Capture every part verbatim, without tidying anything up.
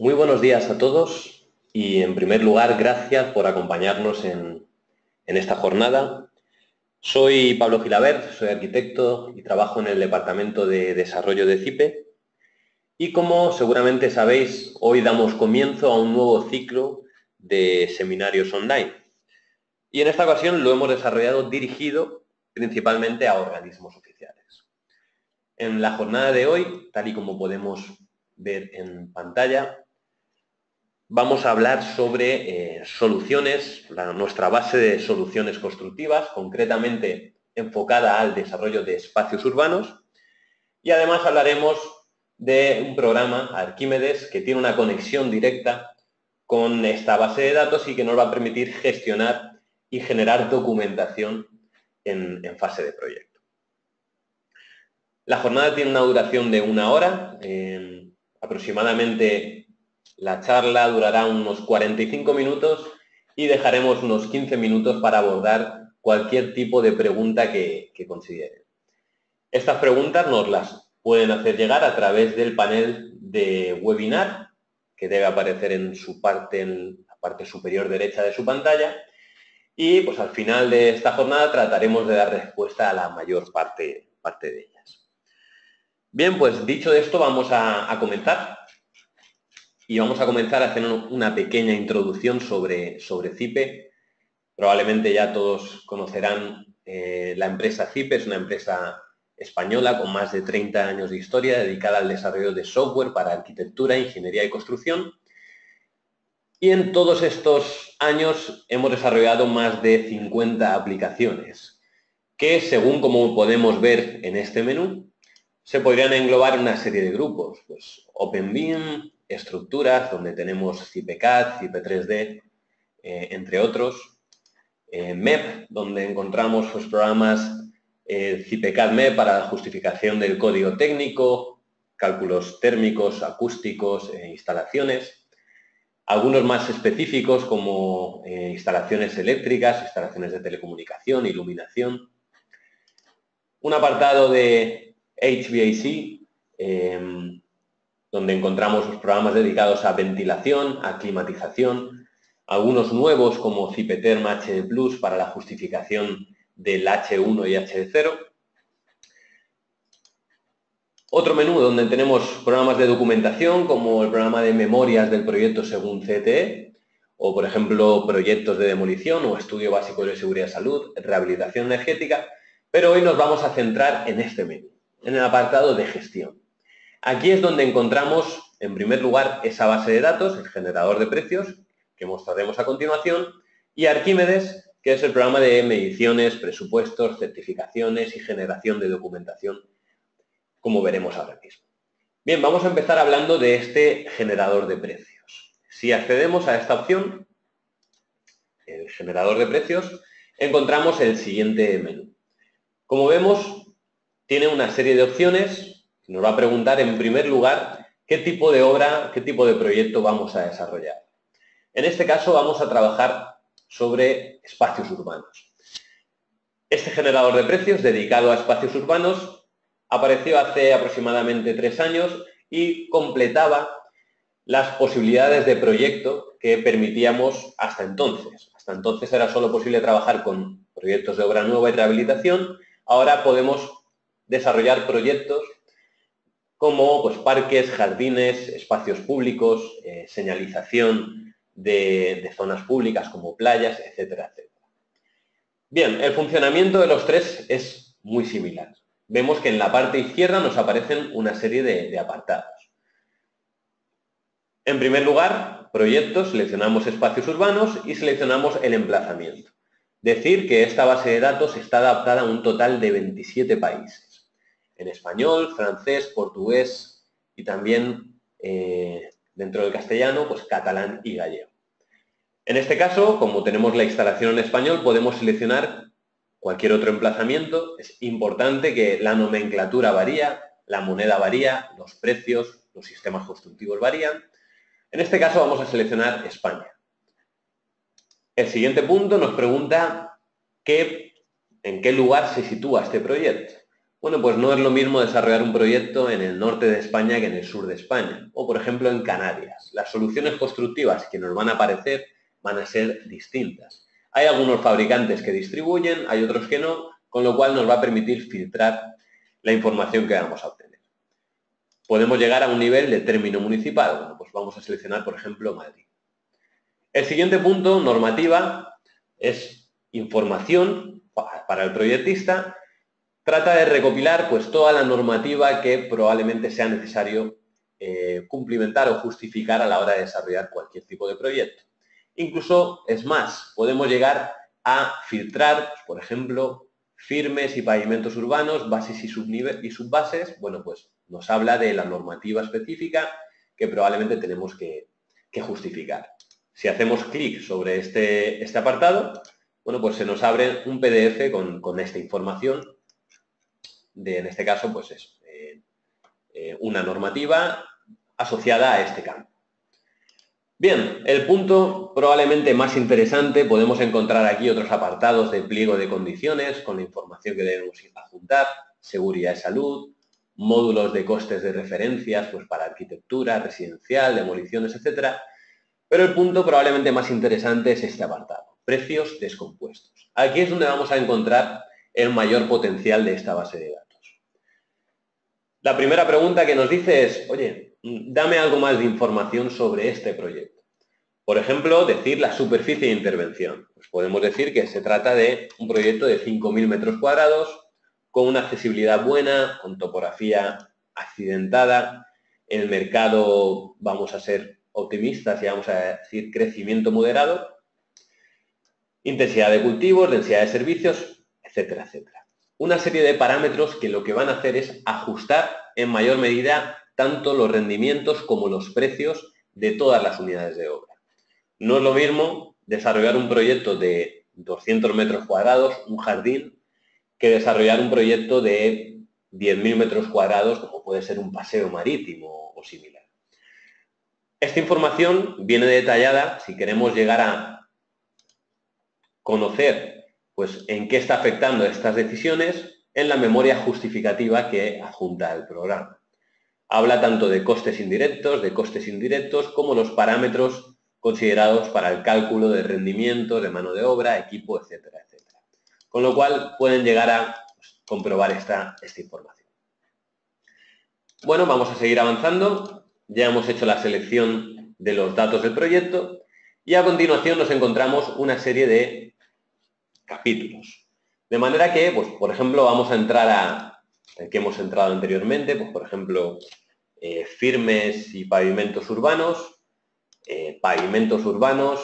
Muy buenos días a todos y, en primer lugar, gracias por acompañarnos en, en esta jornada. Soy Pablo Gilabert, soy arquitecto y trabajo en el Departamento de Desarrollo de CIPE. Y como seguramente sabéis, hoy damos comienzo a un nuevo ciclo de seminarios online. Y en esta ocasión lo hemos desarrollado dirigido principalmente a organismos oficiales. En la jornada de hoy, tal y como podemos ver en pantalla, vamos a hablar sobre eh, soluciones, la, nuestra base de soluciones constructivas, concretamente enfocada al desarrollo de espacios urbanos, y además hablaremos de un programa, Arquímedes, que tiene una conexión directa con esta base de datos y que nos va a permitir gestionar y generar documentación en, en fase de proyecto. La jornada tiene una duración de una hora, eh, aproximadamente. La charla durará unos cuarenta y cinco minutos y dejaremos unos quince minutos para abordar cualquier tipo de pregunta que, que consideren. Estas preguntas nos las pueden hacer llegar a través del panel de webinar, que debe aparecer en su parte, en la parte superior derecha de su pantalla, y pues al final de esta jornada trataremos de dar respuesta a la mayor parte, parte de ellas. Bien, pues dicho esto, vamos a, a comenzar. Y vamos a comenzar haciendo una pequeña introducción sobre, sobre CIPE. Probablemente ya todos conocerán eh, la empresa CIPE, es una empresa española con más de treinta años de historia dedicada al desarrollo de software para arquitectura, ingeniería y construcción. Y en todos estos años hemos desarrollado más de cincuenta aplicaciones que, según como podemos ver en este menú, se podrían englobar en una serie de grupos, pues OpenBIM, estructuras, donde tenemos CIPECAD, CIPE tres D, eh, entre otros. Eh, M E P, donde encontramos pues, programas eh, CIPECAD M E P para la justificación del código técnico, cálculos térmicos, acústicos, eh, instalaciones. Algunos más específicos como eh, instalaciones eléctricas, instalaciones de telecomunicación, iluminación. Un apartado de H V A C, eh, donde encontramos los programas dedicados a ventilación, a climatización, algunos nuevos como CIPETERM H D Plus para la justificación del H uno y H cero. Otro menú donde tenemos programas de documentación como el programa de memorias del proyecto según C T E, o por ejemplo proyectos de demolición o estudio básico de seguridad y salud, rehabilitación energética, pero hoy nos vamos a centrar en este menú, en el apartado de gestión. Aquí es donde encontramos, en primer lugar, esa base de datos, el generador de precios, que mostraremos a continuación, y Arquímedes, que es el programa de mediciones, presupuestos, certificaciones y generación de documentación, como veremos ahora mismo. Bien, vamos a empezar hablando de este generador de precios. Si accedemos a esta opción, el generador de precios, encontramos el siguiente menú. Como vemos, tiene una serie de opciones. Nos va a preguntar, en primer lugar, qué tipo de obra, qué tipo de proyecto vamos a desarrollar. En este caso vamos a trabajar sobre espacios urbanos. Este generador de precios dedicado a espacios urbanos apareció hace aproximadamente tres años y completaba las posibilidades de proyecto que permitíamos hasta entonces. Hasta entonces era solo posible trabajar con proyectos de obra nueva y rehabilitación. Ahora podemos desarrollar proyectos como pues, parques, jardines, espacios públicos, eh, señalización de, de zonas públicas como playas, etcétera, etcétera. Bien, el funcionamiento de los tres es muy similar. Vemos que en la parte izquierda nos aparecen una serie de, de apartados. En primer lugar, proyectos, seleccionamos espacios urbanos y seleccionamos el emplazamiento. Decir que esta base de datos está adaptada a un total de veintisiete países. En español, francés, portugués y también eh, dentro del castellano, pues catalán y gallego. En este caso, como tenemos la instalación en español, podemos seleccionar cualquier otro emplazamiento. Es importante que la nomenclatura varía, la moneda varía, los precios, los sistemas constructivos varían. En este caso vamos a seleccionar España. El siguiente punto nos pregunta qué, en qué lugar se sitúa este proyecto. Bueno, pues no es lo mismo desarrollar un proyecto en el norte de España que en el sur de España, o por ejemplo en Canarias. Las soluciones constructivas que nos van a aparecer van a ser distintas. Hay algunos fabricantes que distribuyen, hay otros que no, con lo cual nos va a permitir filtrar la información que vamos a obtener. Podemos llegar a un nivel de término municipal. Bueno, pues vamos a seleccionar, por ejemplo, Madrid. El siguiente punto, normativa, es información para el proyectista. Trata de recopilar pues, toda la normativa que probablemente sea necesario eh, cumplimentar o justificar a la hora de desarrollar cualquier tipo de proyecto. Incluso, es más, podemos llegar a filtrar, pues, por ejemplo, firmes y pavimentos urbanos, bases y, y subbases. Bueno, pues nos habla de la normativa específica que probablemente tenemos que, que justificar. Si hacemos clic sobre este, este apartado, bueno, pues se nos abre un P D F con, con esta información de, en este caso, pues es eh, eh, una normativa asociada a este campo. Bien, el punto probablemente más interesante, podemos encontrar aquí otros apartados de pliego de condiciones con la información que debemos adjuntar, seguridad y salud, módulos de costes de referencias pues para arquitectura, residencial, demoliciones, etcétera. Pero el punto probablemente más interesante es este apartado, precios descompuestos. Aquí es donde vamos a encontrar el mayor potencial de esta base de datos. La primera pregunta que nos dice es, oye, dame algo más de información sobre este proyecto. Por ejemplo, decir la superficie de intervención. Pues podemos decir que se trata de un proyecto de cinco mil metros cuadrados, con una accesibilidad buena, con topografía accidentada. En el mercado vamos a ser optimistas y vamos a decir crecimiento moderado, intensidad de cultivos, densidad de servicios, etcétera, etcétera. Una serie de parámetros que lo que van a hacer es ajustar en mayor medida tanto los rendimientos como los precios de todas las unidades de obra. No es lo mismo desarrollar un proyecto de doscientos metros cuadrados, un jardín, que desarrollar un proyecto de diez mil metros cuadrados, como puede ser un paseo marítimo o similar. Esta información viene detallada si queremos llegar a conocer pues, en qué está afectando estas decisiones en la memoria justificativa que adjunta el programa. Habla tanto de costes indirectos, de costes indirectos, como los parámetros considerados para el cálculo de rendimientos, de mano de obra, equipo, etcétera, etcétera. Con lo cual pueden llegar a pues, comprobar esta, esta información. Bueno, vamos a seguir avanzando. Ya hemos hecho la selección de los datos del proyecto y a continuación nos encontramos una serie de capítulos. De manera que, pues, por ejemplo, vamos a entrar a el que hemos entrado anteriormente, pues, por ejemplo, eh, firmes y pavimentos urbanos, eh, pavimentos urbanos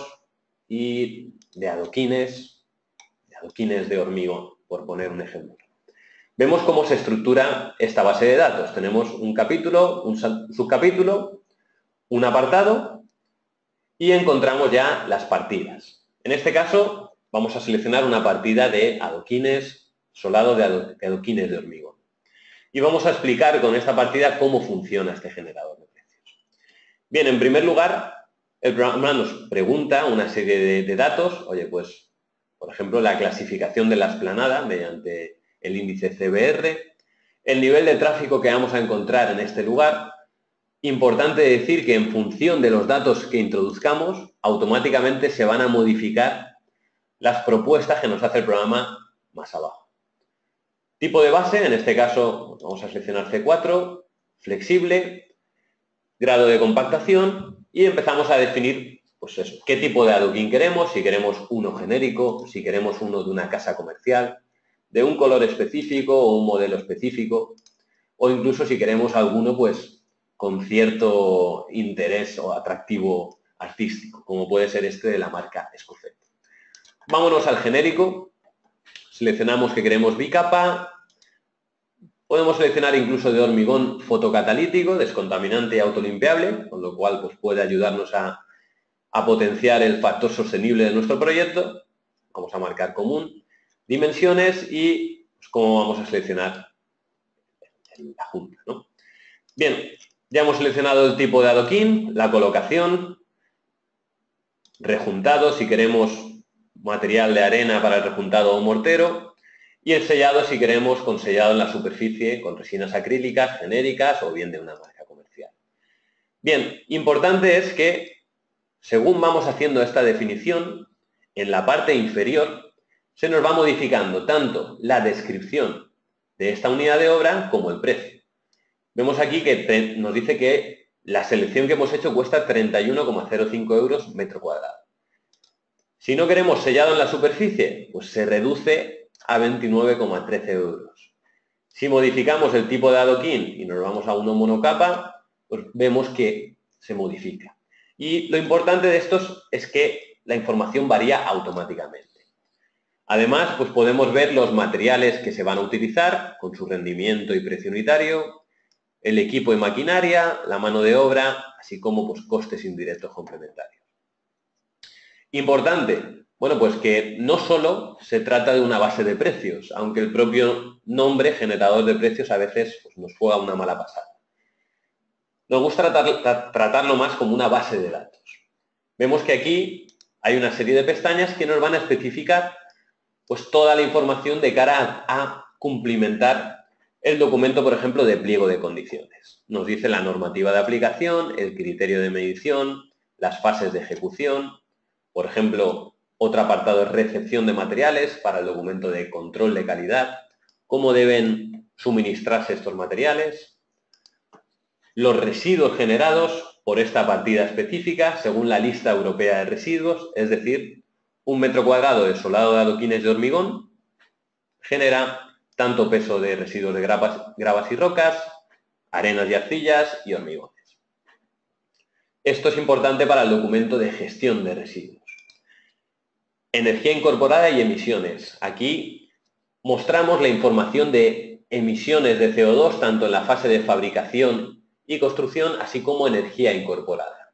y de adoquines, de adoquines de hormigón, por poner un ejemplo. Vemos cómo se estructura esta base de datos. Tenemos un capítulo, un subcapítulo, un apartado y encontramos ya las partidas. En este caso, vamos a seleccionar una partida de adoquines, solado de adoquines de hormigón. Y vamos a explicar con esta partida cómo funciona este generador de precios. Bien, en primer lugar, el programa nos pregunta una serie de, de datos. Oye, pues, por ejemplo, la clasificación de la explanada mediante el índice C B R, el nivel de tráfico que vamos a encontrar en este lugar. Importante decir que en función de los datos que introduzcamos, automáticamente se van a modificar las propuestas que nos hace el programa más abajo. Tipo de base, en este caso vamos a seleccionar C cuatro, flexible, grado de compactación y empezamos a definir pues eso, qué tipo de adoquín queremos, si queremos uno genérico, si queremos uno de una casa comercial, de un color específico o un modelo específico, o incluso si queremos alguno pues con cierto interés o atractivo artístico, como puede ser este de la marca Escofet. Vámonos al genérico, seleccionamos que queremos bicapa, podemos seleccionar incluso de hormigón fotocatalítico, descontaminante y autolimpiable, con lo cual pues, puede ayudarnos a, a potenciar el factor sostenible de nuestro proyecto. Vamos a marcar común. Dimensiones y pues, cómo vamos a seleccionar la junta, ¿no? Bien, ya hemos seleccionado el tipo de adoquín, la colocación, rejuntado, si queremos material de arena para el rejuntado o mortero, Y el sellado, si queremos, con sellado en la superficie, con resinas acrílicas, genéricas o bien de una marca comercial. Bien, importante es que, según vamos haciendo esta definición, en la parte inferior se nos va modificando tanto la descripción de esta unidad de obra como el precio. Vemos aquí que nos dice que la selección que hemos hecho cuesta treinta y uno coma cero cinco euros metro cuadrado. Si no queremos sellado en la superficie, pues se reduce a veintinueve coma trece euros. Si modificamos el tipo de adoquín y nos vamos a uno monocapa, pues vemos que se modifica. Y lo importante de estos es que la información varía automáticamente. Además, pues podemos ver los materiales que se van a utilizar con su rendimiento y precio unitario, el equipo y maquinaria, la mano de obra, así como pues, costes indirectos complementarios. Importante, bueno, pues que no solo se trata de una base de precios, aunque el propio nombre, generador de precios, a veces pues, nos juega una mala pasada. Nos gusta tratar, tratarlo más como una base de datos. Vemos que aquí hay una serie de pestañas que nos van a especificar pues, toda la información de cara a, a cumplimentar el documento, por ejemplo, de pliego de condiciones. Nos dice la normativa de aplicación, el criterio de medición, las fases de ejecución. Por ejemplo, otro apartado es recepción de materiales para el documento de control de calidad, cómo deben suministrarse estos materiales, los residuos generados por esta partida específica según la lista europea de residuos, es decir, un metro cuadrado de solado de adoquines de hormigón genera tanto peso de residuos de gravas, gravas y rocas, arenas y arcillas y hormigones. Esto es importante para el documento de gestión de residuos. Energía incorporada y emisiones. Aquí mostramos la información de emisiones de C O dos tanto en la fase de fabricación y construcción, así como energía incorporada.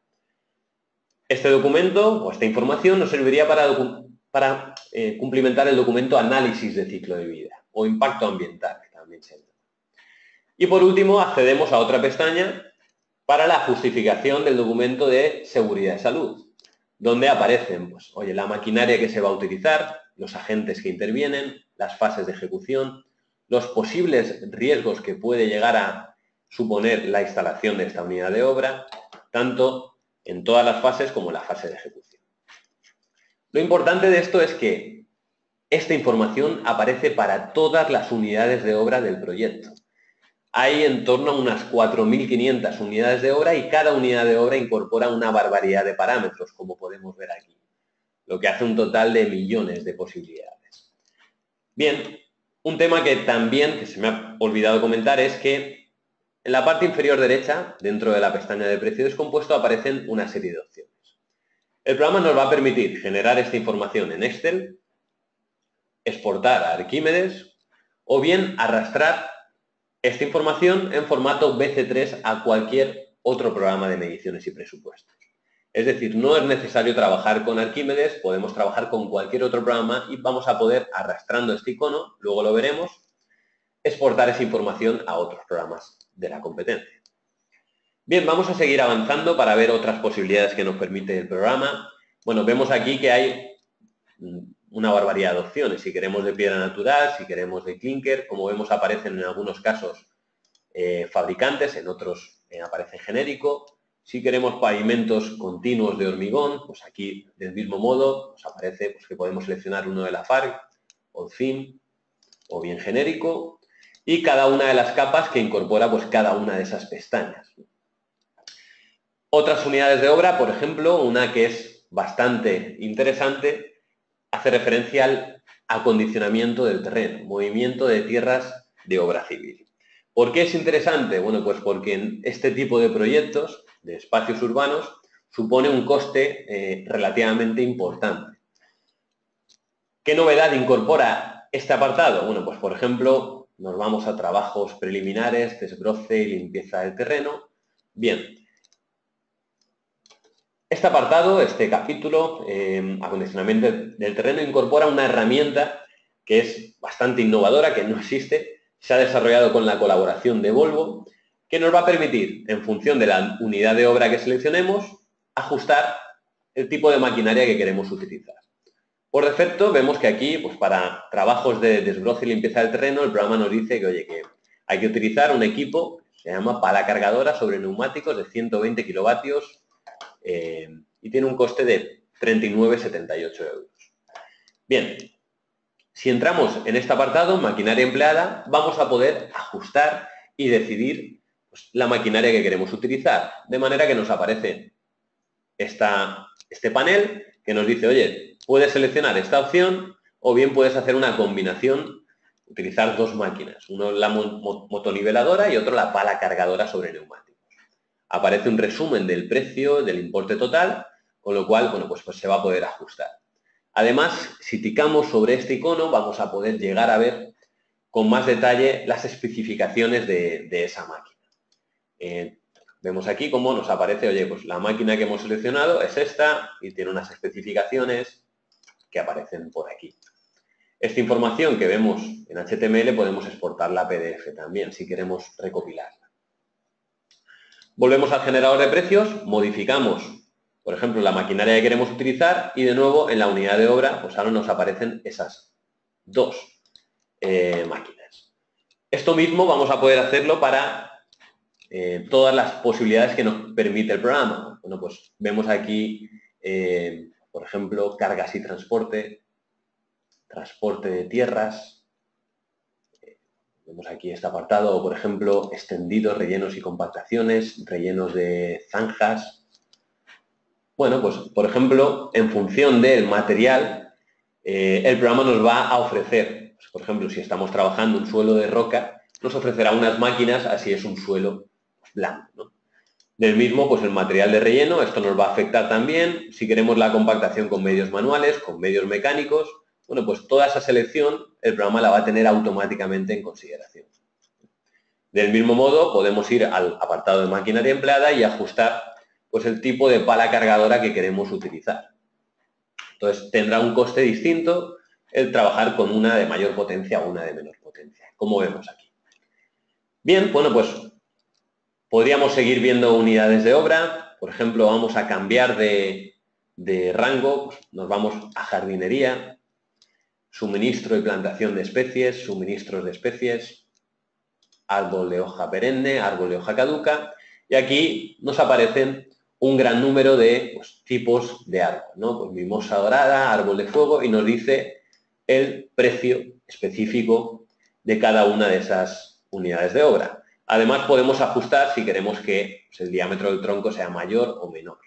Este documento o esta información nos serviría para, para eh, cumplimentar el documento análisis de ciclo de vida o impacto ambiental, que también se llama. Y por último, accedemos a otra pestaña para la justificación del documento de seguridad de salud, donde aparecen, pues, oye, la maquinaria que se va a utilizar, los agentes que intervienen, las fases de ejecución, los posibles riesgos que puede llegar a suponer la instalación de esta unidad de obra, tanto en todas las fases como en la fase de ejecución. Lo importante de esto es que esta información aparece para todas las unidades de obra del proyecto. Hay en torno a unas cuatro mil quinientas unidades de obra y cada unidad de obra incorpora una barbaridad de parámetros, como podemos ver aquí, lo que hace un total de millones de posibilidades. Bien, un tema que también, que se me ha olvidado comentar, es que en la parte inferior derecha, dentro de la pestaña de precio descompuesto, aparecen una serie de opciones. El programa nos va a permitir generar esta información en Excel, exportar a Arquímedes o bien arrastrar esta información en formato B C tres a cualquier otro programa de mediciones y presupuestos. Es decir, no es necesario trabajar con Arquímedes, podemos trabajar con cualquier otro programa y vamos a poder, arrastrando este icono, luego lo veremos, exportar esa información a otros programas de la competencia. Bien, vamos a seguir avanzando para ver otras posibilidades que nos permite el programa. Bueno, vemos aquí que hay una barbaridad de opciones. Si queremos de piedra natural, si queremos de clinker, como vemos aparecen en algunos casos eh, fabricantes, en otros eh, aparece genérico. Si queremos pavimentos continuos de hormigón, pues aquí del mismo modo nos aparece pues, que podemos seleccionar uno de la F A R C, o C I M, o bien genérico, y cada una de las capas que incorpora pues, cada una de esas pestañas. Otras unidades de obra, por ejemplo, una que es bastante interesante, hace referencia al acondicionamiento del terreno, movimiento de tierras de obra civil. ¿Por qué es interesante? Bueno, pues porque en este tipo de proyectos de espacios urbanos supone un coste eh, relativamente importante. ¿Qué novedad incorpora este apartado? Bueno, pues por ejemplo, nos vamos a trabajos preliminares, desbroce y limpieza del terreno. Bien. Este apartado, este capítulo, eh, acondicionamiento del terreno, incorpora una herramienta que es bastante innovadora, que no existe, se ha desarrollado con la colaboración de Volvo, que nos va a permitir, en función de la unidad de obra que seleccionemos, ajustar el tipo de maquinaria que queremos utilizar. Por defecto vemos que aquí, pues para trabajos de desbroce y limpieza del terreno, el programa nos dice que, oye, que hay que utilizar un equipo, se llama pala cargadora sobre neumáticos de ciento veinte kilovatios eh, y tiene un coste de treinta y nueve coma setenta y ocho euros. Bien, si entramos en este apartado, maquinaria empleada, vamos a poder ajustar y decidir pues, la maquinaria que queremos utilizar, de manera que nos aparece esta, este panel que nos dice, oye, puedes seleccionar esta opción o bien puedes hacer una combinación, utilizar dos máquinas, uno la motoniveladora y otro la pala cargadora sobre neumáticos. Aparece un resumen del precio, del importe total, con lo cual, bueno, pues, pues se va a poder ajustar. Además, si ticamos sobre este icono, vamos a poder llegar a ver con más detalle las especificaciones de, de esa máquina. Eh, vemos aquí cómo nos aparece, oye, pues la máquina que hemos seleccionado es esta y tiene unas especificaciones que aparecen por aquí. Esta información que vemos en H T M L podemos exportarla a P D F también, si queremos recopilarla. Volvemos al generador de precios, modificamos, por ejemplo, la maquinaria que queremos utilizar y de nuevo en la unidad de obra, pues ahora nos aparecen esas dos eh, máquinas. Esto mismo vamos a poder hacerlo para eh, todas las posibilidades que nos permite el programa. Bueno, pues vemos aquí, eh, por ejemplo, cargas y transporte, transporte de tierras. Eh, vemos aquí este apartado, por ejemplo, extendidos, rellenos y compactaciones, rellenos de zanjas. Bueno, pues, por ejemplo, en función del material, eh, el programa nos va a ofrecer, pues, por ejemplo, si estamos trabajando un suelo de roca, nos ofrecerá unas máquinas, así es un suelo blanco, ¿no? Del mismo, pues el material de relleno, esto nos va a afectar también. Si queremos la compactación con medios manuales, con medios mecánicos, bueno, pues toda esa selección el programa la va a tener automáticamente en consideración. Del mismo modo, podemos ir al apartado de maquinaria empleada y ajustar pues, el tipo de pala cargadora que queremos utilizar. Entonces, tendrá un coste distinto el trabajar con una de mayor potencia o una de menor potencia, como vemos aquí. Bien, bueno, pues podríamos seguir viendo unidades de obra. Por ejemplo, vamos a cambiar de, de rango, nos vamos a jardinería, suministro y plantación de especies, suministros de especies, árbol de hoja perenne, árbol de hoja caduca, y aquí nos aparecen un gran número de pues, tipos de árbol, ¿no? Pues mimosa dorada, árbol de fuego, y nos dice el precio específico de cada una de esas unidades de obra. Además, podemos ajustar si queremos que pues, el diámetro del tronco sea mayor o menor.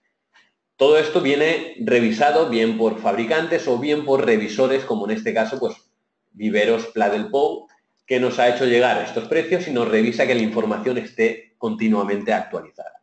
Todo esto viene revisado bien por fabricantes o bien por revisores, como en este caso, pues Viveros Pla del Pou, que nos ha hecho llegar estos precios y nos revisa que la información esté continuamente actualizada.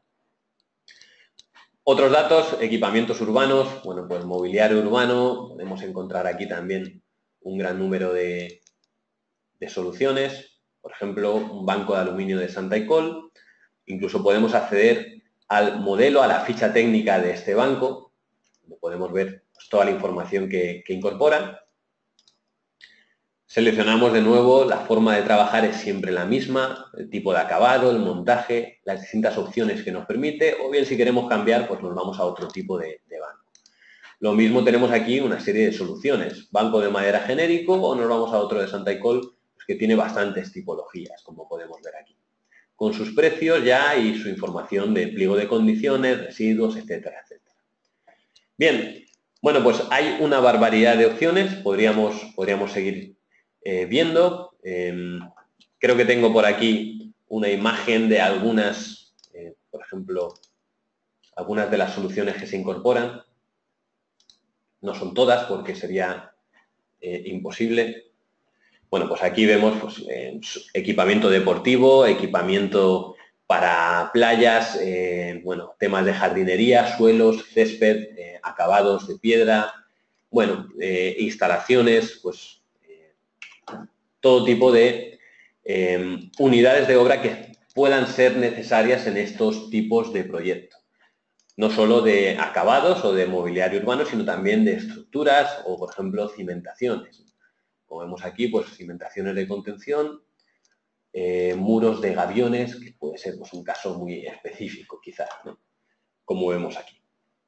Otros datos, equipamientos urbanos, bueno, pues mobiliario urbano, podemos encontrar aquí también un gran número de, de soluciones. Por ejemplo, un banco de aluminio de Santa Icol. Incluso podemos acceder al modelo, a la ficha técnica de este banco, donde podemos ver pues, toda la información que, que incorpora. Seleccionamos de nuevo, la forma de trabajar es siempre la misma, el tipo de acabado, el montaje, las distintas opciones que nos permite, o bien si queremos cambiar, pues nos vamos a otro tipo de, de banco. Lo mismo tenemos aquí una serie de soluciones, banco de madera genérico o nos vamos a otro de Santa Icol, que tiene bastantes tipologías, como podemos ver aquí, con sus precios ya y su información de pliego de condiciones, residuos, etcétera, etcétera. Bien, bueno, pues hay una barbaridad de opciones, podríamos, podríamos seguir eh, viendo. Eh, creo que tengo por aquí una imagen de algunas, eh, por ejemplo, algunas de las soluciones que se incorporan. No son todas porque sería eh, imposible. Bueno, pues aquí vemos pues, eh, equipamiento deportivo, equipamiento para playas, eh, bueno, temas de jardinería, suelos, césped, eh, acabados de piedra, bueno, eh, instalaciones, pues eh, todo tipo de eh, unidades de obra que puedan ser necesarias en estos tipos de proyectos. No solo de acabados o de mobiliario urbano, sino también de estructuras o, por ejemplo, cimentaciones. Como vemos aquí, pues cimentaciones de contención, eh, muros de gaviones, que puede ser pues, un caso muy específico quizás, ¿no? Como vemos aquí.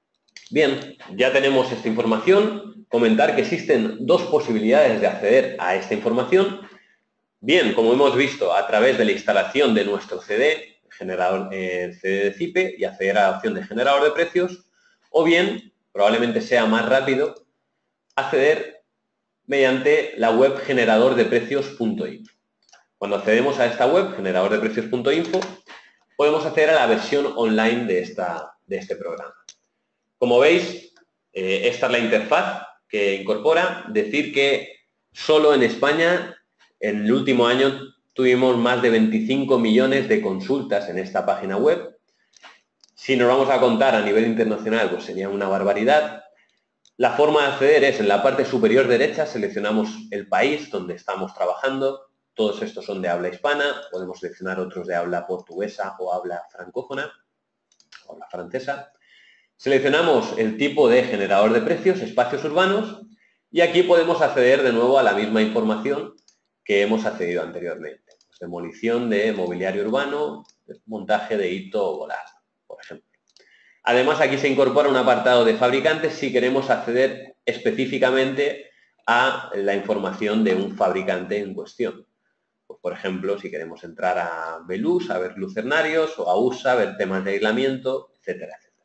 Bien, ya tenemos esta información. Comentar que existen dos posibilidades de acceder a esta información. Bien, como hemos visto, a través de la instalación de nuestro C D, generador, eh, C D de Zipe, y acceder a la opción de generador de precios, o bien, probablemente sea más rápido, acceder mediante la web generador de precios punto info. Cuando accedemos a esta web, generador de precios punto info, podemos acceder a la versión online de, esta, de este programa. Como veis, eh, esta es la interfaz que incorpora. Decir que solo en España, en el último año, tuvimos más de veinticinco millones de consultas en esta página web. Si nos vamos a contar a nivel internacional, pues sería una barbaridad. La forma de acceder es en la parte superior derecha, seleccionamos el país donde estamos trabajando. Todos estos son de habla hispana, podemos seleccionar otros de habla portuguesa o habla francófona, o habla francesa. Seleccionamos el tipo de generador de precios, espacios urbanos, y aquí podemos acceder de nuevo a la misma información que hemos accedido anteriormente. Pues demolición de mobiliario urbano, montaje de hito o volar, por ejemplo. Además, aquí se incorpora un apartado de fabricantes si queremos acceder específicamente a la información de un fabricante en cuestión. Pues, por ejemplo, si queremos entrar a Belus, a ver lucernarios, o a U S A, a ver temas de aislamiento, etcétera, etcétera.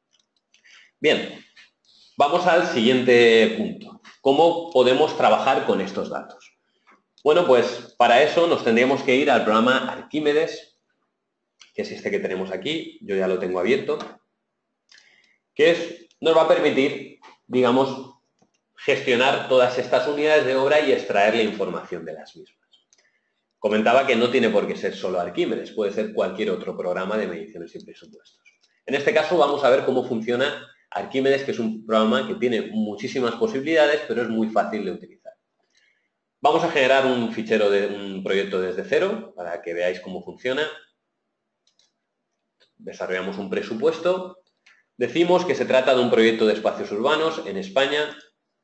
Bien, vamos al siguiente punto. ¿Cómo podemos trabajar con estos datos? Bueno, pues para eso nos tendríamos que ir al programa Arquímedes, que es este que tenemos aquí, yo ya lo tengo abierto, que es, nos va a permitir, digamos, gestionar todas estas unidades de obra y extraer la información de las mismas. Comentaba que no tiene por qué ser solo Arquímedes, puede ser cualquier otro programa de mediciones y presupuestos. En este caso vamos a ver cómo funciona Arquímedes, que es un programa que tiene muchísimas posibilidades, pero es muy fácil de utilizar. Vamos a generar un fichero de un proyecto desde cero para que veáis cómo funciona. Desarrollamos un presupuesto. Decimos que se trata de un proyecto de espacios urbanos en España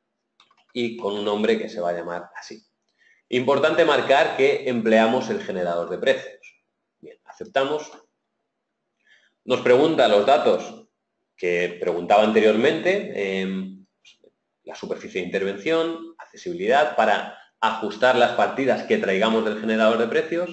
y con un nombre que se va a llamar así. Importante marcar que empleamos el generador de precios. Bien, aceptamos. Nos pregunta los datos que preguntaba anteriormente, eh, la superficie de intervención, accesibilidad, para ajustar las partidas que traigamos del generador de precios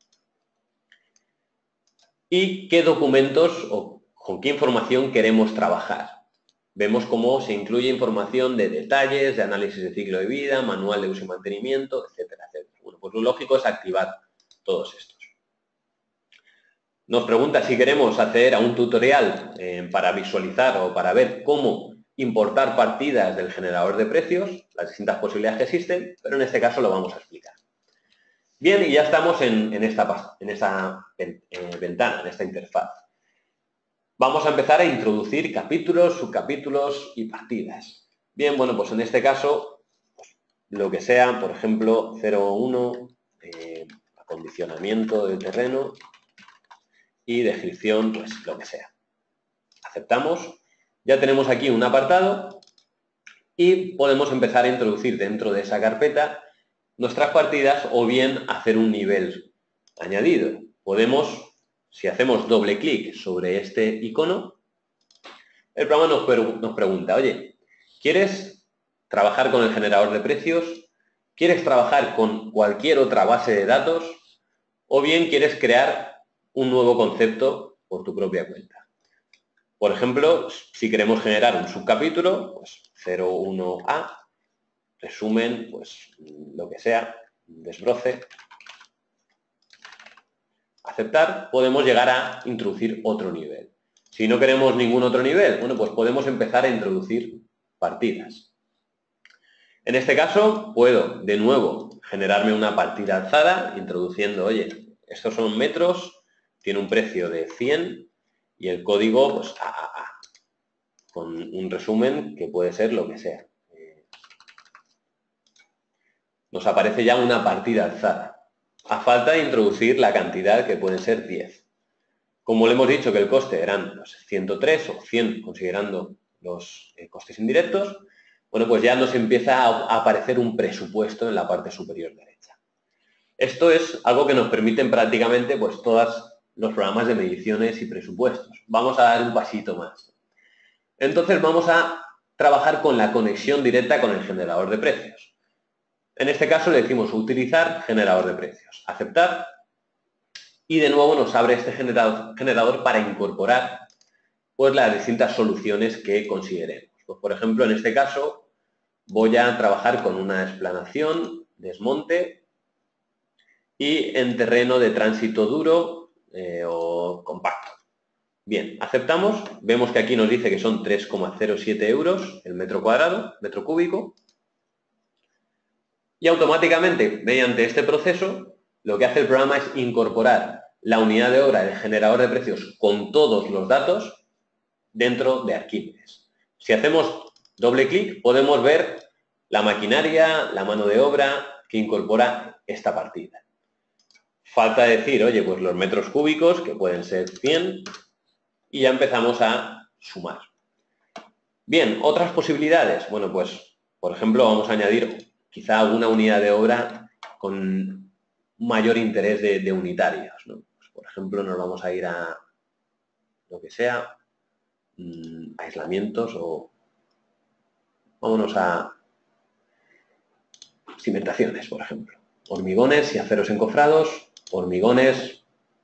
y qué documentos o con qué información queremos trabajar. Vemos cómo se incluye información de detalles, de análisis de ciclo de vida, manual de uso y mantenimiento, etcétera, etcétera. Bueno, pues lo lógico es activar todos estos. Nos pregunta si queremos acceder a un tutorial eh, para visualizar o para ver cómo importar partidas del generador de precios, las distintas posibilidades que existen, pero en este caso lo vamos a explicar. Bien, y ya estamos en, en esta, en esta eh, ventana, en esta interfaz. Vamos a empezar a introducir capítulos, subcapítulos y partidas. Bien, bueno, pues en este caso, lo que sea, por ejemplo, cero punto uno, eh, acondicionamiento del terreno y descripción, pues lo que sea. Aceptamos. Ya tenemos aquí un apartado y podemos empezar a introducir dentro de esa carpeta nuestras partidas o bien hacer un nivel añadido. Podemos, si hacemos doble clic sobre este icono, el programa nos, pre nos pregunta, oye, ¿quieres trabajar con el generador de precios? ¿Quieres trabajar con cualquier otra base de datos? ¿O bien quieres crear un nuevo concepto por tu propia cuenta? Por ejemplo, si queremos generar un subcapítulo, pues cero punto uno a, resumen, pues lo que sea, desbroce, aceptar, podemos llegar a introducir otro nivel. Si no queremos ningún otro nivel, bueno, pues podemos empezar a introducir partidas. En este caso, puedo, de nuevo, generarme una partida alzada, introduciendo, oye, estos son metros, tiene un precio de cien y el código, pues, A A A, con un resumen que puede ser lo que sea. Nos aparece ya una partida alzada, a falta de introducir la cantidad que pueden ser diez. Como le hemos dicho que el coste eran pues, ciento tres o cien, considerando los eh, costes indirectos, bueno, pues ya nos empieza a aparecer un presupuesto en la parte superior derecha. Esto es algo que nos permiten prácticamente pues, todos los programas de mediciones y presupuestos. Vamos a dar un pasito más. Entonces vamos a trabajar con la conexión directa con el generador de precios. En este caso le decimos utilizar generador de precios, aceptar, y de nuevo nos abre este generador, generador para incorporar pues, las distintas soluciones que consideremos. Pues, por ejemplo, en este caso voy a trabajar con una explanación, desmonte, y en terreno de tránsito duro eh, o compacto. Bien, aceptamos, vemos que aquí nos dice que son tres coma cero siete euros el metro cuadrado, metro cúbico, y automáticamente, mediante este proceso, lo que hace el programa es incorporar la unidad de obra del generador de precios con todos los datos dentro de Arquímedes. Si hacemos doble clic, podemos ver la maquinaria, la mano de obra que incorpora esta partida. Falta decir, oye, pues los metros cúbicos, que pueden ser cien, y ya empezamos a sumar. Bien, otras posibilidades. Bueno, pues, por ejemplo, vamos a añadir quizá alguna unidad de obra con mayor interés de, de unitarios, ¿no? Pues, por ejemplo, nos vamos a ir a lo que sea, mmm, aislamientos o vámonos a cimentaciones, por ejemplo. Hormigones y aceros encofrados, hormigones,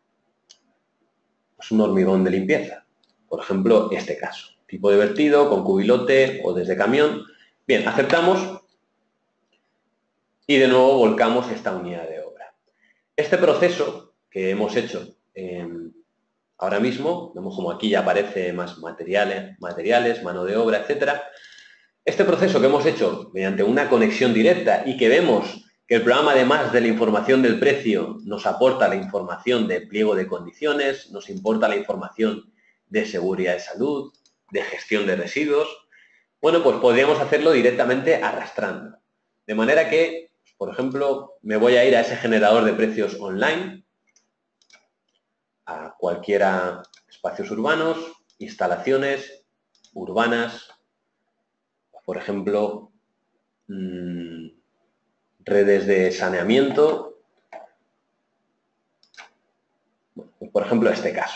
pues un hormigón de limpieza. Por ejemplo, este caso. Tipo de vertido, con cubilote o desde camión. Bien, aceptamos y de nuevo volcamos esta unidad de obra. Este proceso que hemos hecho eh, ahora mismo, vemos como aquí ya aparece más materiales, materiales, mano de obra, etcétera. Este proceso que hemos hecho mediante una conexión directa y que vemos que el programa, además de la información del precio, nos aporta la información de pliego de condiciones, nos importa la información de seguridad de salud, de gestión de residuos. Bueno, pues podríamos hacerlo directamente arrastrando. De manera que, por ejemplo, me voy a ir a ese generador de precios online, a cualquiera espacios urbanos, instalaciones urbanas, por ejemplo, mmm, redes de saneamiento, bueno, pues por ejemplo este caso.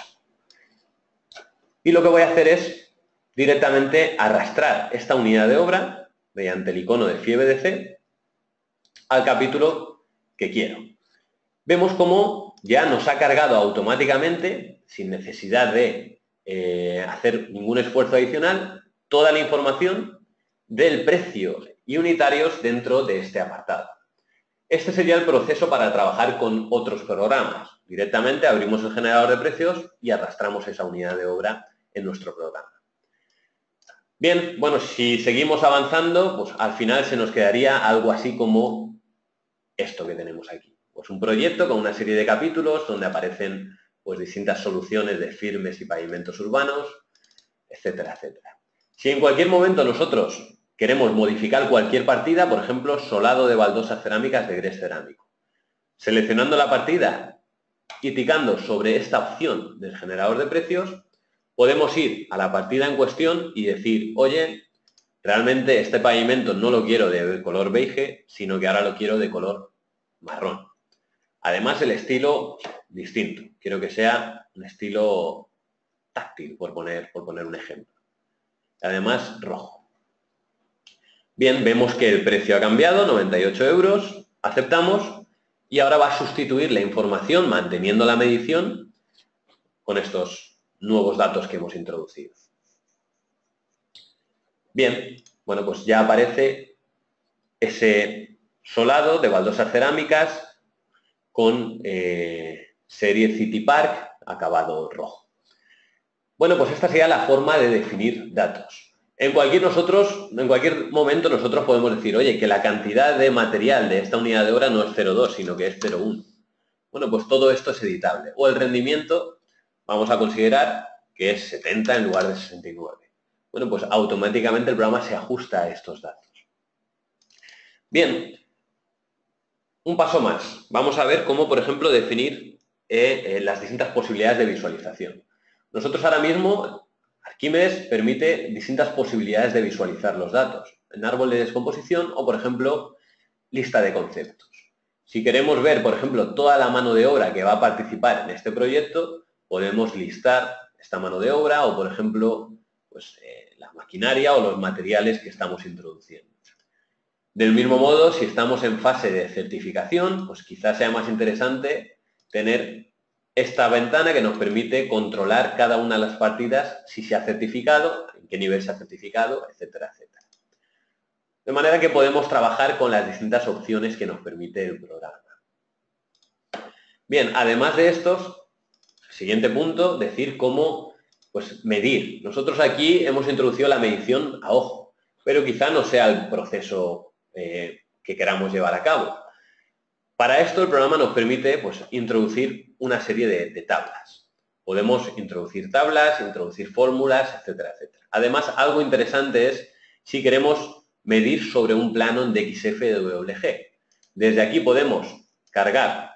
Y lo que voy a hacer es directamente arrastrar esta unidad de obra mediante el icono de F I E B D C al capítulo que quiero. Vemos cómo ya nos ha cargado automáticamente, sin necesidad de eh, hacer ningún esfuerzo adicional, toda la información del precio y unitarios dentro de este apartado. Este sería el proceso para trabajar con otros programas. Directamente abrimos el generador de precios y arrastramos esa unidad de obra en nuestro programa. Bien, bueno, si seguimos avanzando, pues al final se nos quedaría algo así como esto que tenemos aquí. Pues un proyecto con una serie de capítulos donde aparecen pues distintas soluciones de firmes y pavimentos urbanos, etcétera, etcétera. Si en cualquier momento nosotros queremos modificar cualquier partida, por ejemplo, solado de baldosas cerámicas de grés cerámico, seleccionando la partida y ticando sobre esta opción del generador de precios, podemos ir a la partida en cuestión y decir, oye, realmente este pavimento no lo quiero de color beige, sino que ahora lo quiero de color marrón. Además, el estilo distinto. Quiero que sea un estilo táctil, por poner, por poner un ejemplo. Además, rojo. Bien, vemos que el precio ha cambiado, noventa y ocho euros, aceptamos, y ahora va a sustituir la información, manteniendo la medición, con estos nuevos datos que hemos introducido. Bien, bueno, pues ya aparece ese solado de baldosas cerámicas con eh, serie City Park, acabado rojo. Bueno, pues esta sería la forma de definir datos. En cualquier, nosotros, en cualquier momento nosotros podemos decir, oye, que la cantidad de material de esta unidad de obra no es cero coma dos, sino que es cero coma uno. Bueno, pues todo esto es editable. O el rendimiento, vamos a considerar que es setenta en lugar de sesenta y nueve. Bueno, pues automáticamente el programa se ajusta a estos datos. Bien, un paso más. Vamos a ver cómo, por ejemplo, definir eh, eh, las distintas posibilidades de visualización. Nosotros ahora mismo, Arquímedes permite distintas posibilidades de visualizar los datos. En árbol de descomposición o, por ejemplo, lista de conceptos. Si queremos ver, por ejemplo, toda la mano de obra que va a participar en este proyecto, podemos listar esta mano de obra o, por ejemplo, pues, eh, la maquinaria o los materiales que estamos introduciendo. Del mismo modo, si estamos en fase de certificación, pues quizás sea más interesante tener esta ventana que nos permite controlar cada una de las partidas, si se ha certificado, en qué nivel se ha certificado, etcétera, etcétera. De manera que podemos trabajar con las distintas opciones que nos permite el programa. Bien, además de estos, siguiente punto, decir cómo pues, medir. Nosotros aquí hemos introducido la medición a ojo, pero quizá no sea el proceso eh, que queramos llevar a cabo. Para esto el programa nos permite pues, introducir una serie de, de tablas. Podemos introducir tablas, introducir fórmulas, etcétera, etcétera. Además, algo interesante es si queremos medir sobre un plano en D X F de W G. Desde aquí podemos cargar,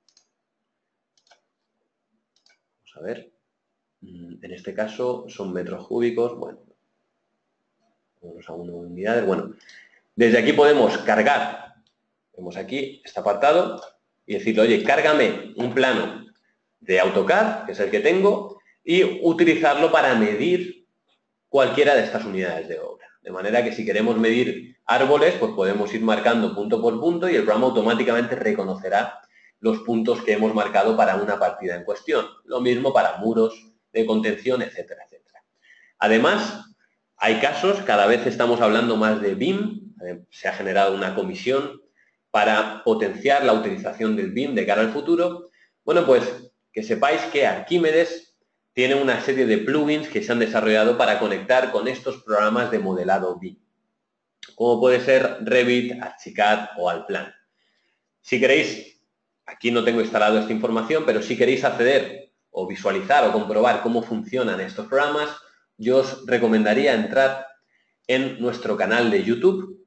vamos a ver, en este caso son metros cúbicos, bueno, vamos a una unidades, bueno, desde aquí podemos cargar. Vemos aquí este apartado y decirle, oye, cárgame un plano de AutoCAD, que es el que tengo, y utilizarlo para medir cualquiera de estas unidades de obra. De manera que si queremos medir árboles, pues podemos ir marcando punto por punto y el programa automáticamente reconocerá los puntos que hemos marcado para una partida en cuestión. Lo mismo para muros de contención, etcétera, etcétera. Además, hay casos, cada vez estamos hablando más de B I M, eh, se ha generado una comisión para potenciar la utilización del B I M de cara al futuro. Bueno, pues que sepáis que Arquímedes tiene una serie de plugins que se han desarrollado para conectar con estos programas de modelado B I M, como puede ser Revit, Archicad o Allplan. Si queréis, aquí no tengo instalado esta información, pero si queréis acceder o visualizar o comprobar cómo funcionan estos programas, yo os recomendaría entrar en nuestro canal de YouTube.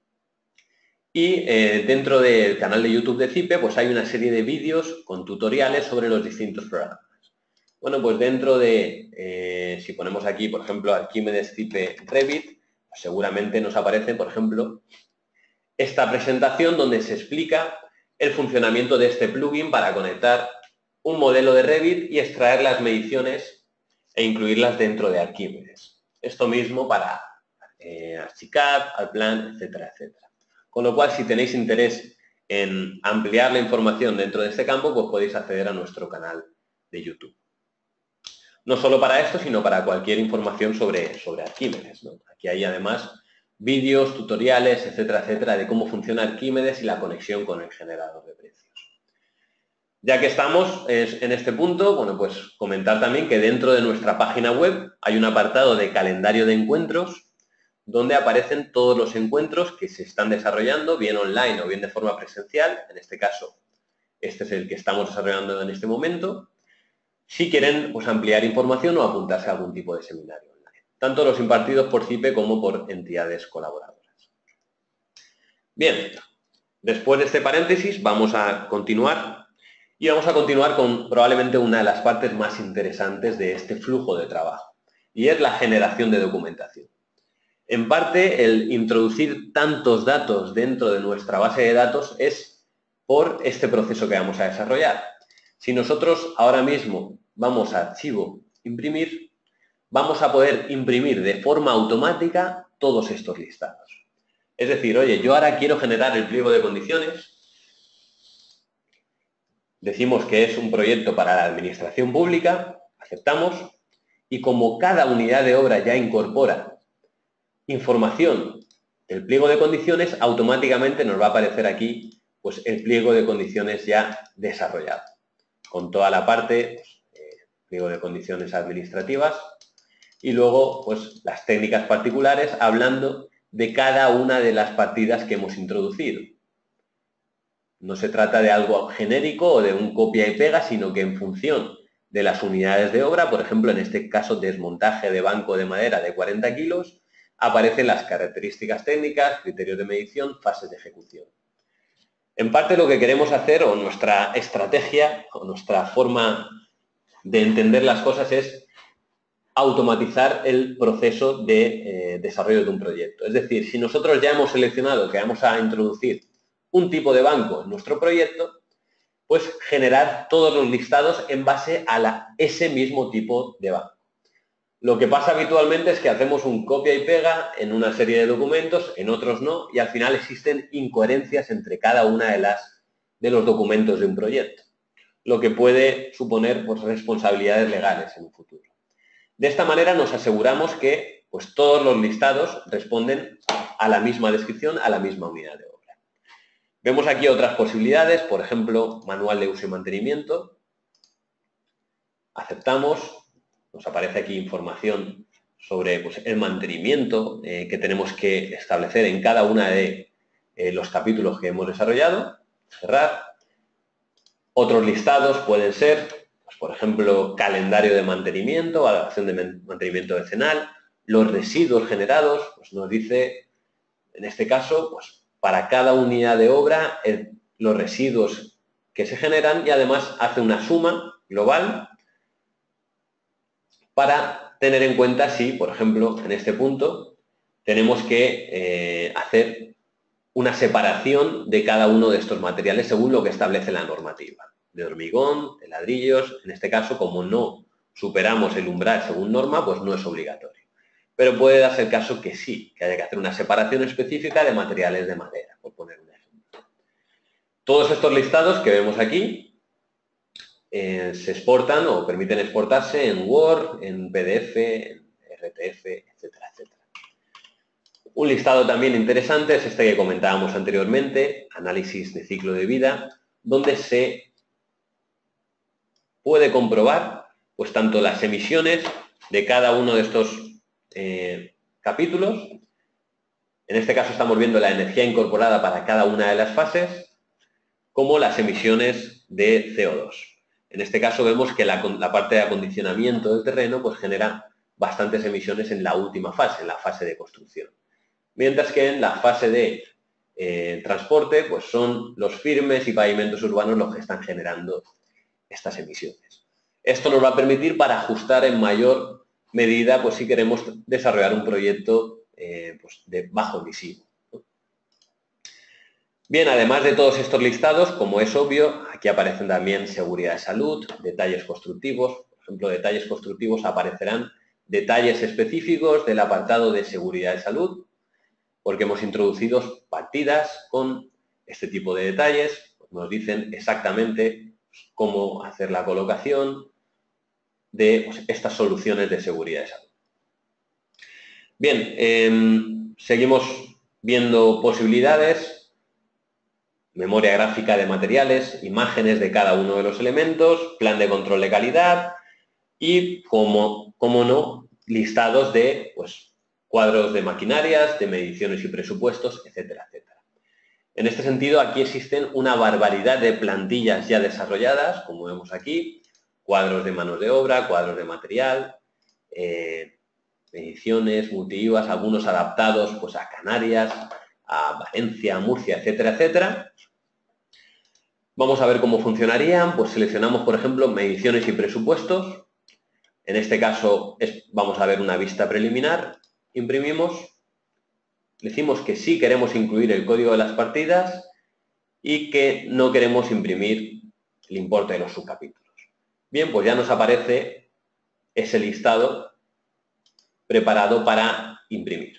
Y eh, dentro del canal de YouTube de CIPE, pues hay una serie de vídeos con tutoriales sobre los distintos programas. Bueno, pues dentro de, eh, si ponemos aquí, por ejemplo, Arquímedes CIPE Revit, pues seguramente nos aparece, por ejemplo, esta presentación donde se explica el funcionamiento de este plugin para conectar un modelo de Revit y extraer las mediciones e incluirlas dentro de Arquímedes. Esto mismo para eh, Archicad, Allplan, etcétera, etcétera. Con lo cual, si tenéis interés en ampliar la información dentro de este campo, pues podéis acceder a nuestro canal de YouTube. No solo para esto, sino para cualquier información sobre, sobre Arquímedes, ¿no? Aquí hay además vídeos, tutoriales, etcétera, etcétera, de cómo funciona Arquímedes y la conexión con el generador de precios. Ya que estamos en este punto, bueno, pues comentar también que dentro de nuestra página web hay un apartado de calendario de encuentros donde aparecen todos los encuentros que se están desarrollando, bien online o bien de forma presencial. En este caso, este es el que estamos desarrollando en este momento. Si quieren pues, ampliar información o apuntarse a algún tipo de seminario online, tanto los impartidos por CIPE como por entidades colaboradoras. Bien, después de este paréntesis vamos a continuar y vamos a continuar con probablemente una de las partes más interesantes de este flujo de trabajo, y es la generación de documentación. En parte, el introducir tantos datos dentro de nuestra base de datos es por este proceso que vamos a desarrollar. Si nosotros ahora mismo vamos a Archivo, Imprimir, vamos a poder imprimir de forma automática todos estos listados. Es decir, oye, yo ahora quiero generar el pliego de condiciones. Decimos que es un proyecto para la administración pública, aceptamos, y como cada unidad de obra ya incorpora información del pliego de condiciones, automáticamente nos va a aparecer aquí pues, el pliego de condiciones ya desarrollado, con toda la parte, pues, eh, pliego de condiciones administrativas, y luego pues, las técnicas particulares, hablando de cada una de las partidas que hemos introducido. No se trata de algo genérico o de un copia y pega, sino que en función de las unidades de obra, por ejemplo, en este caso, desmontaje de banco de madera de cuarenta kilos, aparecen las características técnicas, criterios de medición, fases de ejecución. En parte lo que queremos hacer, o nuestra estrategia, o nuestra forma de entender las cosas es automatizar el proceso de eh, desarrollo de un proyecto. Es decir, si nosotros ya hemos seleccionado que vamos a introducir un tipo de banco en nuestro proyecto, pues generar todos los listados en base a la, ese mismo tipo de banco. Lo que pasa habitualmente es que hacemos un copia y pega en una serie de documentos, en otros no, y al final existen incoherencias entre cada una de las de los documentos de un proyecto, lo que puede suponer pues, responsabilidades legales en un futuro. De esta manera nos aseguramos que pues, todos los listados responden a la misma descripción, a la misma unidad de obra. Vemos aquí otras posibilidades, por ejemplo, manual de uso y mantenimiento. Aceptamos. Nos aparece aquí información sobre pues, el mantenimiento eh, que tenemos que establecer en cada uno de eh, los capítulos que hemos desarrollado. Cerrar. Otros listados pueden ser, pues, por ejemplo, calendario de mantenimiento, valoración de mantenimiento decenal, los residuos generados, pues nos dice, en este caso, pues para cada unidad de obra, el, los residuos que se generan y además hace una suma global para tener en cuenta si, por ejemplo, en este punto, tenemos que eh, hacer una separación de cada uno de estos materiales según lo que establece la normativa. De hormigón, de ladrillos, en este caso, como no superamos el umbral según norma, pues no es obligatorio. Pero puede darse el caso que sí, que haya que hacer una separación específica de materiales de madera, por poner un ejemplo. Todos estos listados que vemos aquí, Eh, se exportan o permiten exportarse en Word, en P D F, en R T F, etcétera, etcétera. Un listado también interesante es este que comentábamos anteriormente, análisis de ciclo de vida, donde se puede comprobar pues tanto las emisiones de cada uno de estos eh, capítulos. En este caso estamos viendo la energía incorporada para cada una de las fases, como las emisiones de C O dos. En este caso vemos que la, la parte de acondicionamiento del terreno pues, genera bastantes emisiones en la última fase, en la fase de construcción. Mientras que en la fase de eh, transporte pues, son los firmes y pavimentos urbanos los que están generando estas emisiones. Esto nos va a permitir para ajustar en mayor medida pues, si queremos desarrollar un proyecto eh, pues, de bajo emisivo. Bien, además de todos estos listados, como es obvio, aquí aparecen también seguridad de salud, detalles constructivos. Por ejemplo, detalles constructivos aparecerán detalles específicos del apartado de seguridad de salud, porque hemos introducido partidas con este tipo de detalles. Nos dicen exactamente cómo hacer la colocación de pues, estas soluciones de seguridad de salud. Bien, eh, seguimos viendo posibilidades. Memoria gráfica de materiales, imágenes de cada uno de los elementos, plan de control de calidad y, como, como no, listados de pues, cuadros de maquinarias, de mediciones y presupuestos, etcétera, etcétera. En este sentido, aquí existen una barbaridad de plantillas ya desarrolladas, como vemos aquí, cuadros de manos de obra, cuadros de material, eh, mediciones, multi-I V As, algunos adaptados pues, a Canarias, a Valencia, a Murcia, etcétera, etcétera. Vamos a ver cómo funcionarían. Pues seleccionamos, por ejemplo, mediciones y presupuestos. En este caso es, vamos a ver una vista preliminar. Imprimimos. Decimos que sí queremos incluir el código de las partidas y que no queremos imprimir el importe de los subcapítulos. Bien, pues ya nos aparece ese listado preparado para imprimir.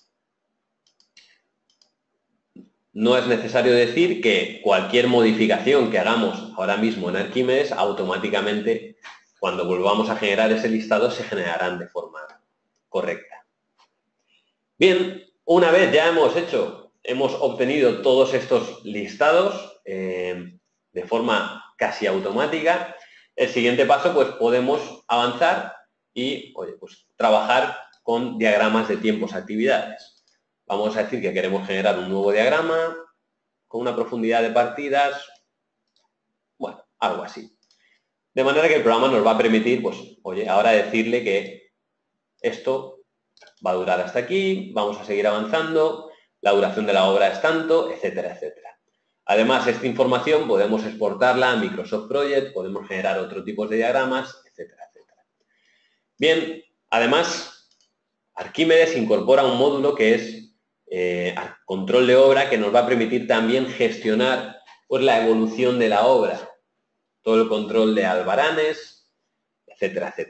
No es necesario decir que cualquier modificación que hagamos ahora mismo en Arquímedes, automáticamente, cuando volvamos a generar ese listado, se generarán de forma correcta. Bien, una vez ya hemos hecho, hemos obtenido todos estos listados eh, de forma casi automática, el siguiente paso, pues podemos avanzar y, oye, pues trabajar con diagramas de tiempos actividades. Vamos a decir que queremos generar un nuevo diagrama con una profundidad de partidas, bueno, algo así. De manera que el programa nos va a permitir, pues, oye, ahora decirle que esto va a durar hasta aquí, vamos a seguir avanzando, la duración de la obra es tanto, etcétera, etcétera. Además, esta información podemos exportarla a Microsoft Project, podemos generar otro tipo de diagramas, etcétera, etcétera. Bien, además, Arquímedes incorpora un módulo que es Eh, control de obra, que nos va a permitir también gestionar pues, la evolución de la obra, todo el control de albaranes, etcétera, etcétera.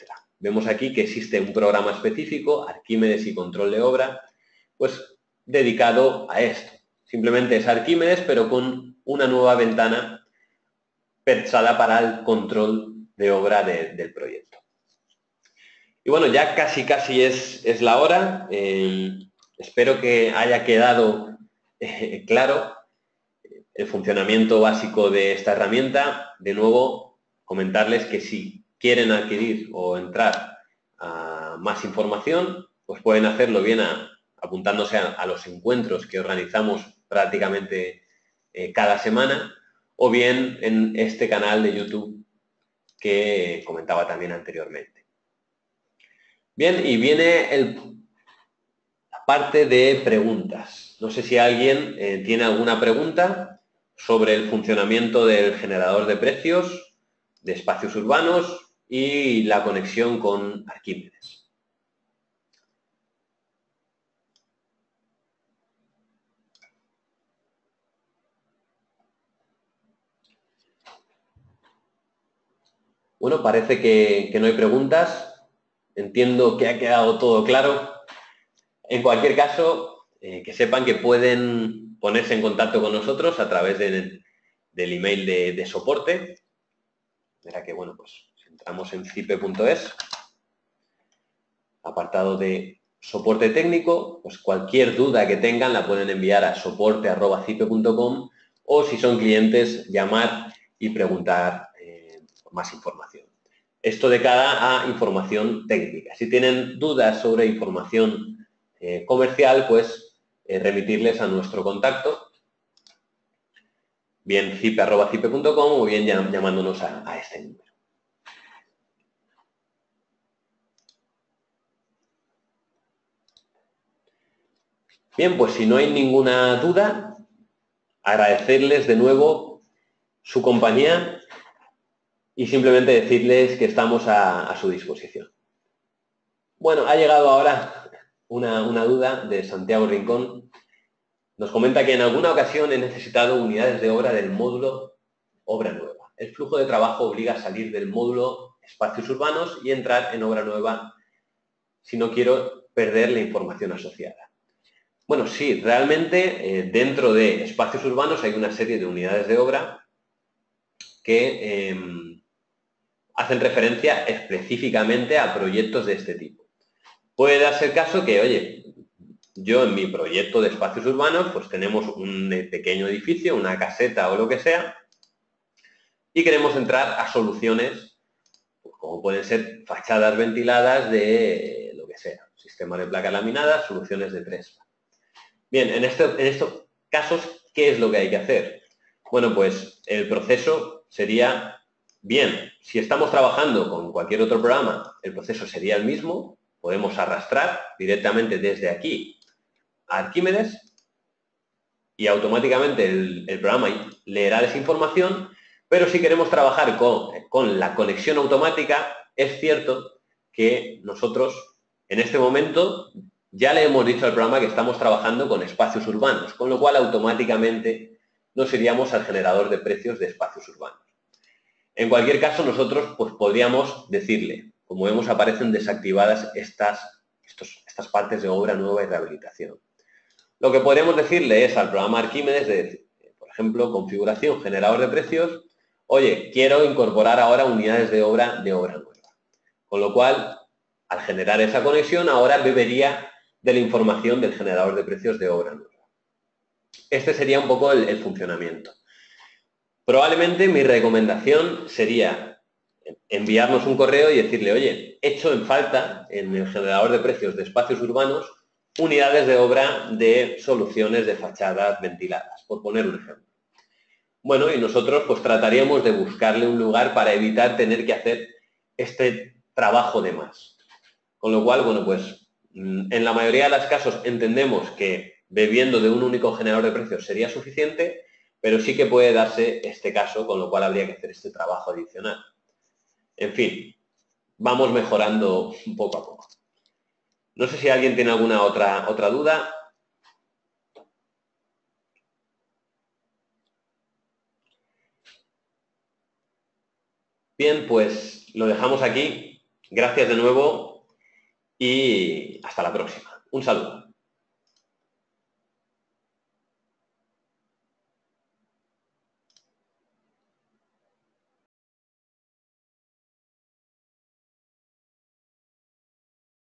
vemos aquí que existe un programa específico, Arquímedes y control de obra, pues dedicado a esto. Simplemente es Arquímedes, pero con una nueva ventana pensada para el control de obra de, del proyecto. Y bueno, ya casi casi es, es la hora. Eh, espero que haya quedado eh, claro el funcionamiento básico de esta herramienta. De nuevo, comentarles que si quieren adquirir o entrar a más información, pues pueden hacerlo bien a, apuntándose a, a los encuentros que organizamos prácticamente eh, cada semana, o bien en este canal de YouTube que comentaba también anteriormente. Bien, y viene el, la parte de preguntas. No sé si alguien eh, tiene alguna pregunta sobre el funcionamiento del generador de precios, de espacios urbanos y la conexión con Arquímedes. Bueno, parece que, que no hay preguntas. Entiendo que ha quedado todo claro. En cualquier caso, eh, que sepan que pueden ponerse en contacto con nosotros a través de, del email de, de soporte. Verá que, bueno, pues si entramos en cipe punto es, apartado de soporte técnico, pues cualquier duda que tengan la pueden enviar a soporte arroba cipe punto com o si son clientes, llamar y preguntar eh, por más información. Esto de cara a información técnica. Si tienen dudas sobre información eh, comercial, pues eh, remitirles a nuestro contacto, bien cipe arroba cipe punto com o bien llamándonos a, a este número. Bien, pues si no hay ninguna duda, agradecerles de nuevo su compañía y simplemente decirles que estamos a, a su disposición. Bueno, ha llegado ahora una, una duda de Santiago Rincón. Nos comenta que en alguna ocasión he necesitado unidades de obra del módulo obra nueva. El flujo de trabajo obliga a salir del módulo espacios urbanos y entrar en obra nueva si no quiero perder la información asociada. Bueno, sí, realmente eh, dentro de espacios urbanos hay una serie de unidades de obra que eh, hacen referencia específicamente a proyectos de este tipo. Puede darse el caso que, oye, yo en mi proyecto de espacios urbanos, pues tenemos un pequeño edificio, una caseta o lo que sea, y queremos entrar a soluciones, pues como pueden ser fachadas ventiladas de lo que sea, sistema de placas laminadas, soluciones de tres. Bien, en, este, en estos casos, ¿qué es lo que hay que hacer? Bueno, pues el proceso sería, bien, si estamos trabajando con cualquier otro programa, el proceso sería el mismo, podemos arrastrar directamente desde aquí a Arquímedes y automáticamente el, el programa leerá esa información, pero si queremos trabajar con, con la conexión automática, es cierto que nosotros en este momento ya le hemos dicho al programa que estamos trabajando con espacios urbanos, con lo cual automáticamente nos iríamos al generador de precios de espacios urbanos. En cualquier caso, nosotros pues, podríamos decirle, como vemos, aparecen desactivadas estas, estos, estas partes de obra nueva y rehabilitación. Lo que podríamos decirle es al programa Arquímedes, de, por ejemplo, configuración, generador de precios, oye, quiero incorporar ahora unidades de obra de obra nueva. Con lo cual, al generar esa conexión, ahora bebería de la información del generador de precios de obra nueva. Este sería un poco el, el funcionamiento. Probablemente mi recomendación sería enviarnos un correo y decirle, oye, echo en falta en el generador de precios de espacios urbanos unidades de obra de soluciones de fachadas ventiladas, por poner un ejemplo. Bueno, y nosotros pues trataríamos de buscarle un lugar para evitar tener que hacer este trabajo de más. Con lo cual, bueno, pues en la mayoría de los casos entendemos que bebiendo de un único generador de precios sería suficiente, pero sí que puede darse este caso, con lo cual habría que hacer este trabajo adicional. En fin, vamos mejorando poco a poco. No sé si alguien tiene alguna otra, otra duda. Bien, pues lo dejamos aquí. Gracias de nuevo y hasta la próxima. Un saludo.